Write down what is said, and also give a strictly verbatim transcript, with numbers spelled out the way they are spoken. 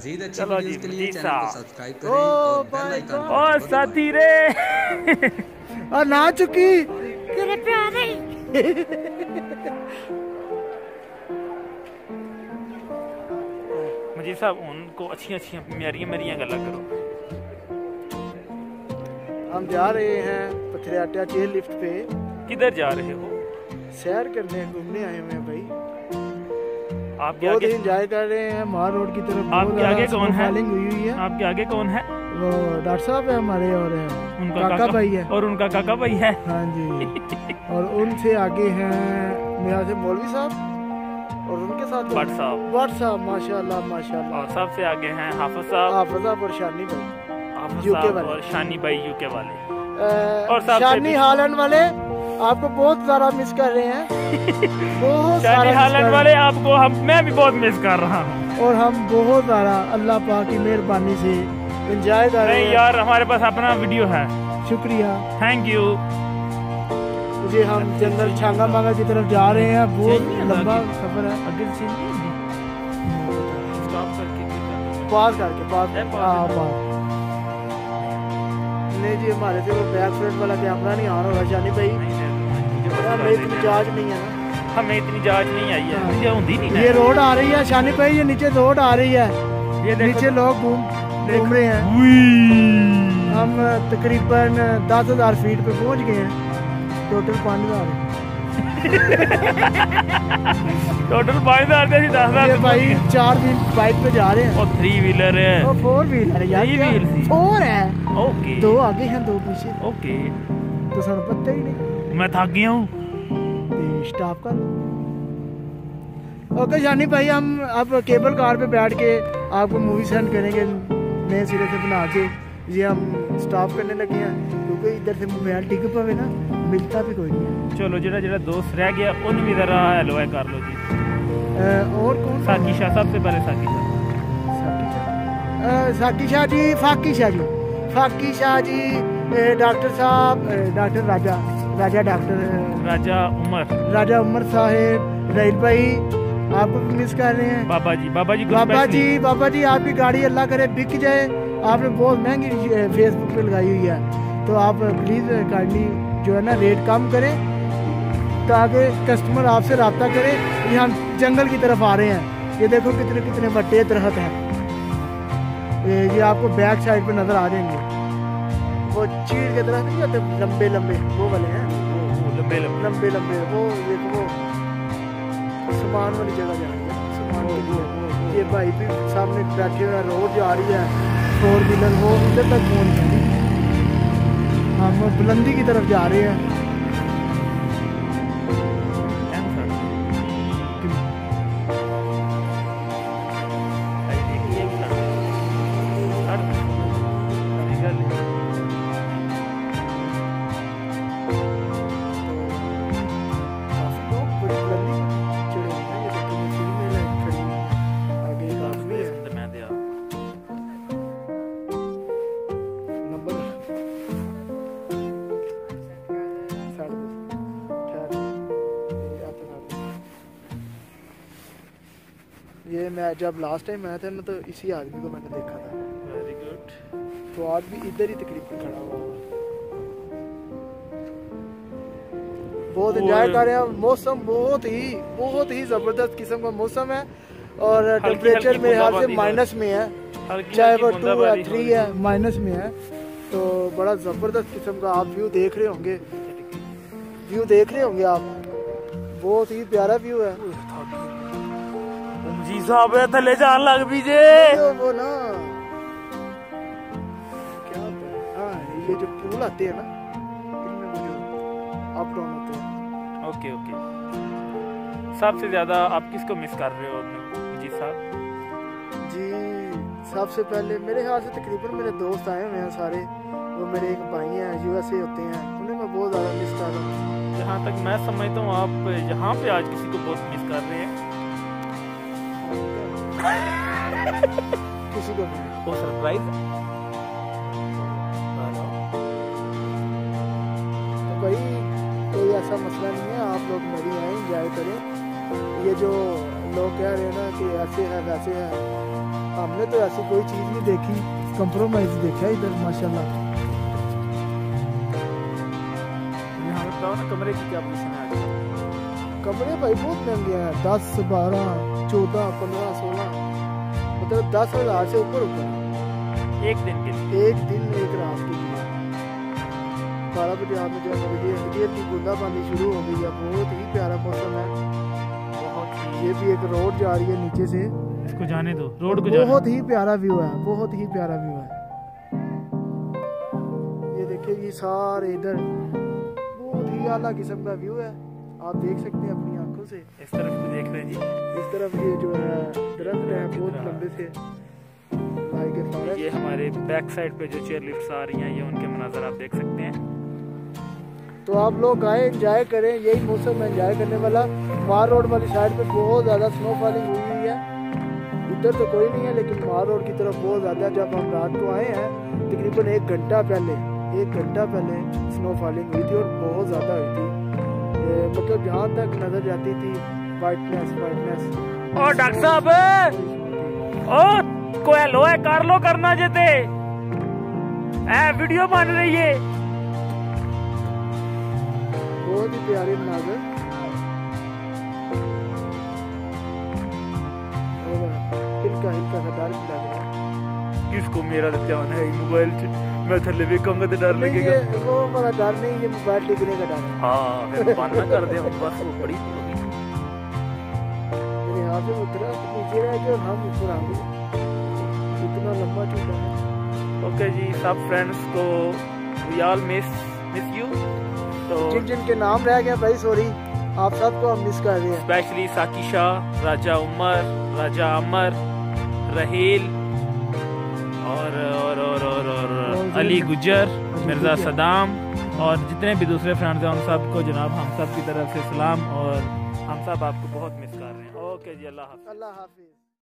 मज़ीद अच्छी वीडियोस के लिए चैनल को सब्सक्राइब करें ओ और बेल आइकन और साथी रे और ना चुकी तेरे प्यारे मुझे साहब उनको अच्छी अच्छी मेरी मेरी गल्ला करो। हम जा रहे हैं पथरियाटा चेयर लिफ्ट पे। किधर जा रहे हो? सैर करने घूमने आए हुए हैं भाई। आपके बहुत आगे एंजॉय कर रहे हैं मार रोड की तरफ। आपके आगे कौन है? हुई हुई है। आपके आगे कौन है? वो डॉक्टर साहब है हमारे और उनका काका भाई है। और उनका काका भाई है। हाँ जी। और उनसे आगे हैं मेरा से मौलवी साहब और उनके साथ भट्ट साहब। भट्ट साहब माशाल्लाह माशाल्लाह। और सबसे आगे हैं हाफिज साहब। हाफिज साहब और शानी भाई यूके वाले और शानी भाई यूके वाले आ, और शानी हालैंड वाले आपको बहुत ज्यादा मिस कर रहे हैं। बहुत शानी हालैंड वाले आपको हम मैं भी बहुत मिस कर रहा हूँ। और हम बहुत ज्यादा अल्लाह पाक की मेहरबानी से एंजॉय कर रहे हैं। नहीं यार हमारे पास अपना वीडियो है। शुक्रिया थैंक यू। जी हम जंगल छांगा मांगा की तरफ जा रहे हैं। बहुत लंबा सफर है। अगर से स्टॉप करके पास करके पास हाँ पास नहीं जी हमारे से वो बैक फ्रंट वाला कैमरा नहीं ऑन होगा शानी भाई। हमें इतनी जांच नहीं है ना। हमें इतनी जांच नहीं आई है। मुझे होती नहीं ना। ये रोड आ रही है शानी भाई। ये नीचे रोड आ रही है। ये नीचे लोग घूम घूम रहे हैं। हम तकरीबन दस हजार फीट पे पहुंच गए हैं। टोटल पाँच हजार टोटल पाँच हजार से दस हजार भाई चार व्हील बाइक पे जा रहे हैं। और थ्री व्हीलर है। और फोर व्हीलर है। थ्री व्हील फोर है। ओके दो आगे हैं दो पीछे। ओके तो सर पता ही नहीं। मैं थक गया हूँ। स्टॉप कर। ओके शानी भाई हम अब केबल कार पे बैठ के आपको मूवी सेंड करेंगे नए सिरे से बना के। ये हम स्टॉप करने लगे हैं क्योंकि इधर से मोबाइल टिक पावे ना मिलता भी कोई नहीं है। चलो जरा जरा दोस्त रह गया उन भी जरा हेलो है कर लो जी। आ, और कौन? साकी शाह सबसे पहले साकी शाह। साकी शाह जी फाकी शाह जी फाकी शाह जी डॉक्टर साहब डॉक्टर राजा राजा डॉक्टर राजा उमर राजा उमर साहेब रहील भाई आपको भी मिस कर रहे हैं। बाबा जी बाबा जी बाबा जी बाबा जी आपकी गाड़ी अल्लाह करे बिक जाए। आपने बहुत महंगी फेसबुक पे लगाई हुई है तो आप प्लीज काइंडली जो है ना रेट कम करें ताकि कस्टमर आपसे रब्ता करे। ये हम जंगल की तरफ आ रहे हैं। ये देखो कितने कितने बड़े दरख्त हैं। ये, ये आपको बैक साइड पे नजर आ जाएंगे। वो चीड़ के दरख्त नहीं होते लंबे लंबे वो वाले हैं। लंबे लंबे लंबे लंबे वो देखो वो सामान वाली जगह जा रही है। सामान के लिए ये भाई भी सामने बैठे हुए रोड जा रही है फोर व्हीलर वो उधर तक पहुँच गई। हम बुलंदी की तरफ जा रहे हैं। ये मैं जब लास्ट टाइम आया था ना तो इसी आदमी को मैंने देखा था। Very good. तो आज भी इधर ही तकरीबन खड़ा हुआ। बहुत एंजॉय कर रहे हैं। मौसम बहुत ही बहुत ही जबरदस्त किस्म का मौसम है और टेम्परेचर मेरे हाल से माइनस में है। चाहे वो टू या थ्री है माइनस में है तो बड़ा जबरदस्त किस्म का आप व्यू देख रहे होंगे। व्यू देख रहे होंगे आप। बहुत ही प्यारा व्यू है। जी साहब थले जान लग भी जे वो ना क्या हाँ ये जो पुल आते हैं ना इनमें मुझे अप डाउन होते हैं। Okay okay. सबसे ज्यादा आप किसको मिस कर रहे हो जी साहब? जी सबसे पहले मेरे ख्याल से तकरीबन मेरे दोस्त आए हुए हैं सारे। वो मेरे एक भाई हैं यूएसए होते हैं उन्हें मैं बहुत ज़्यादा मिस कर रहा हूँ। जहाँ तक मैं समझता हूँ आप यहाँ पे आज किसी को बहुत मिस कर रहे हैं। किसी को नहीं। वो सरप्राइज तो भाई कोई ऐसा मसला नहीं है। आप लोग मेरी आए एंजॉय करें। ये जो लोग कह रहे हैं ना कि ऐसे है वैसे है हमने तो ऐसी कोई चीज नहीं देखी, कंप्रोमाइज देखा इधर माशाल्लाह। यहाँ बताओ ना कमरे की क्या पोजीशन है आज? कमरे भाई बहुत महंगे हैं, दस बारह चौदह पंद्रह सोलह, मतलब दस हजार से ऊपर ऊपर एक दिन के लिए? एक दिन एक रात के लिए। बारह बजे आप मुझे ये हल्की हल्की बूंदाबांदी शुरू हो गई है, बहुत ही प्यारा मौसम है। बहुत ही ये भी एक रोड जा रही है नीचे से, इसको जाने दो, रोड को जाने बहुत ही प्यारा व्यू है, बहुत ही प्यारा व्यू है। ये देखिए ये सारे इधर बहुत ही आला किस्म का व्यू है, आप देख सकते हैं अपनी आंखों से। इस तरफ भी देख रहे जी, इस तरफ ये जो है दरख्त है बहुत लंबे से लाई के फारग। ये हमारे बैक साइड पे जो चेयर लिफ्ट्स आ रही हैं, ये उनके मनाजर आप देख सकते हैं। तो आप लोग आए एंजॉय करें, यही मौसम है एंजॉय करने वाला। मार रोड वाली साइड पे बहुत ज़्यादा स्नोफॉलिंग हुई हुई है, इधर तो कोई नहीं है, लेकिन मार रोड की तरफ बहुत ज़्यादा। जब हम रात को आए हैं तकरीबन एक घंटा पहले एक घंटा पहले स्नोफॉलिंग हुई थी और बहुत ज़्यादा हुई थी, मतलब जहाँ तक नज़र जाती थी वाइटनेस वाइटनेस। ओ डॉक्टर साहब, ओ कोई लो है कर लो करना जेते ए वीडियो बन रही है। बहुत ही प्यारे मनाजर, हिलका हिलका सा डर भी लग रहा है। किसको? मेरा तो ध्यान है मोबाइल च, मैं थल्ले देखूंगा तो डर नहीं, लगेगा। ये वो वाला डर नहीं, ये मोबाइल टिकने का डर है। हाँ फिर बंद ना कर दे हम, बस वो बड़ी मेरे यहाँ से उतरा तो नीचे रह गया और हम ऊपर आ गए, इतना लंबा चूड़ा है। ओके जी, सब फ्रेंड्स को we all miss miss you. तो जिन जिन के नाम रह गए भाई सॉरी, आप सबको हम मिस कर रहे हैं। स्पेशली साकिशा, राजा उमर, राजा अमर, रहेल और और और और, और, और अली गुजर, मिर्ज़ा सदाम और जितने भी दूसरे फ्रेंड्स हैं उन सबको जनाब हम सब की तरफ से सलाम, और हम सब आपको बहुत मिस कर रहे हैं। ओके जी, अल्लाह हाफ़िज़। अल्लाह हाफिज।